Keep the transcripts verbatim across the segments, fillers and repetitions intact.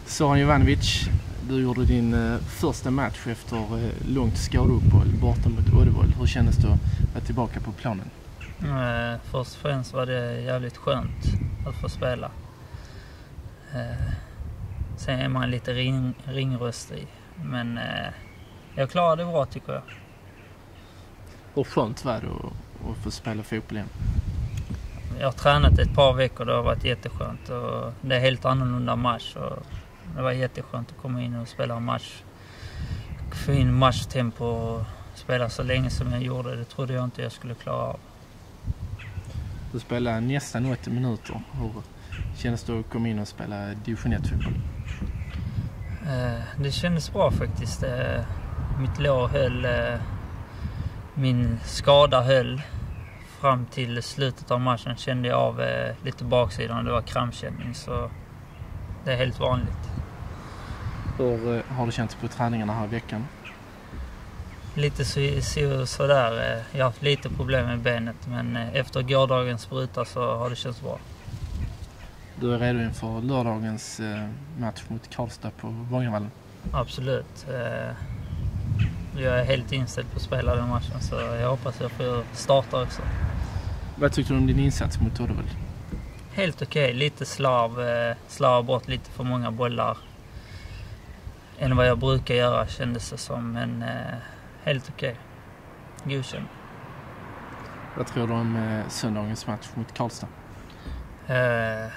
Zoran Jovanovic, du gjorde din eh, första match efter eh, långt skadeuppehåll borta mot Uddevalla. Hur kändes det att vara tillbaka på planen? Eh, först och främst var det jävligt skönt att få spela. Eh, sen är man lite ring, ringröstig, men eh, jag klarade det bra tycker jag. Hur skönt var det att, att få spela fotboll igen? Jag har tränat ett par veckor, det har varit jätteskönt och det är helt annorlunda match och det var jätteskönt att komma in och spela en match. Få in matchtempo och spela så länge som jag gjorde, det trodde jag inte jag skulle klara av. Du spelade nästan åttio minuter. Hur kändes det att komma in och spela division ett-fotboll? Eh, det kändes bra faktiskt. Eh, mitt lår höll, eh, min skada höll. Fram till slutet av matchen kände jag av eh, lite baksidan, det var krampkänning, så det är helt vanligt. Hur eh, har det känts på träningarna här i veckan? Lite så, så, sådär. Eh, jag har haft lite problem med benet, men eh, efter gårdagens spruta så har det känts bra. Du är redo inför lördagens eh, match mot Karlstad på Vångavallen? Absolut. Eh, jag är helt inställd på att spela den matchen, så jag hoppas jag får starta också. Vad tyckte du om din insats mot Uddevalla? Helt okej. Okay. Lite slav. Eh, slav bort lite för många bollar än vad jag brukar göra, kändes det som. Men eh, helt okej. Okay. Godkänd. Vad tror du om eh, söndagens match mot Karlstad? Eh,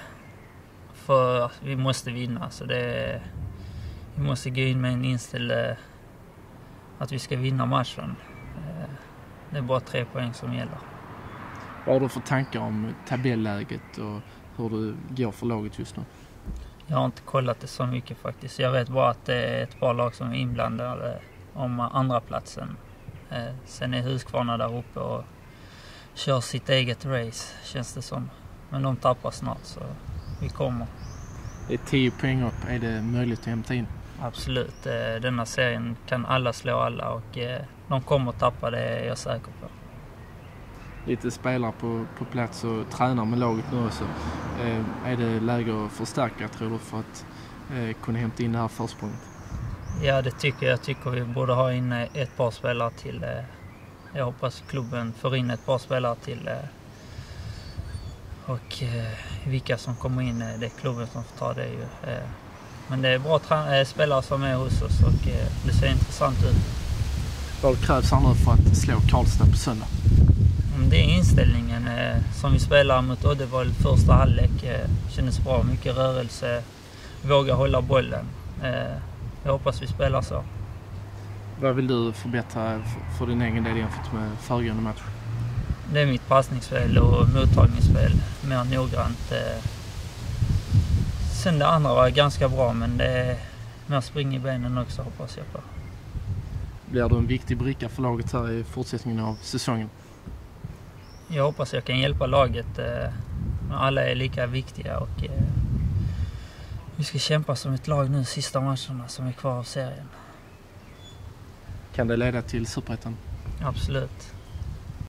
för vi måste vinna. Så det, vi måste gå in med en inställning att vi ska vinna matchen. Eh, det är bara tre poäng som gäller. Vad har du för tankar om tabelläget och hur du går för laget just nu? Jag har inte kollat det så mycket faktiskt. Jag vet bara att det är ett par lag som är inblandade om andra platsen. Eh, sen är Huskvarna där uppe och kör sitt eget race, känns det som. Men de tappar snart, så vi kommer. Det är tio poäng upp. Är det möjligt att hämta in? Absolut. Eh, denna serien kan alla slå alla och eh, de kommer att tappa, det är jag säker på. Lite spelare på, på plats och tränar med laget nu också. Eh, är det läge att förstärka, tror du, för att eh, kunna hämta in det här försprånget? Ja, det tycker jag. Jag tycker vi borde ha in ett par spelare till. Eh, jag hoppas klubben får in ett par spelare till. Eh, och eh, vilka som kommer in, det är klubben som får ta det ju. Eh, men det är bra tra- eh, spelare som är hos oss och eh, det ser intressant ut. Vad krävs här nu för att slå Karlstad på söndag? Det är inställningen eh, som vi spelar mot Uddevalla första halvlek. Eh, kändes bra, mycket rörelse, våga hålla bollen. Eh, jag hoppas vi spelar så. Vad vill du förbättra för, för din egen del jämfört med föregående match? Det är mitt passningsspel och mottagningsspel, mer noggrant. Eh. Sen det andra var ganska bra, men det är mer spring i benen också, hoppas jag på. Blir du en viktig bricka för laget här i fortsättningen av säsongen? Jag hoppas jag kan hjälpa laget. Eh, alla är lika viktiga och eh, vi ska kämpa som ett lag nu sista matcherna som är kvar av serien. Kan det leda till Superettan? Absolut.